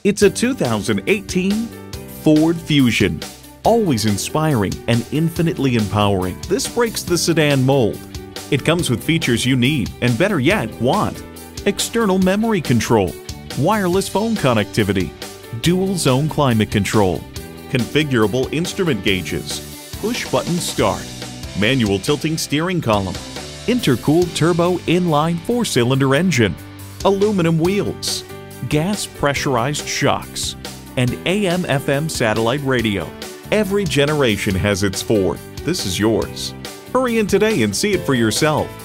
It's a 2018 Ford Fusion. Always inspiring and infinitely empowering, this breaks the sedan mold. It comes with features you need and, better yet, want. External memory control, wireless phone connectivity, dual zone climate control, configurable instrument gauges, push-button start, manual tilting steering column, intercooled turbo inline 4-cylinder engine, aluminum wheels, gas pressurized shocks, and AM/FM satellite radio. Every generation has its Ford. This is yours. Hurry in today and see it for yourself.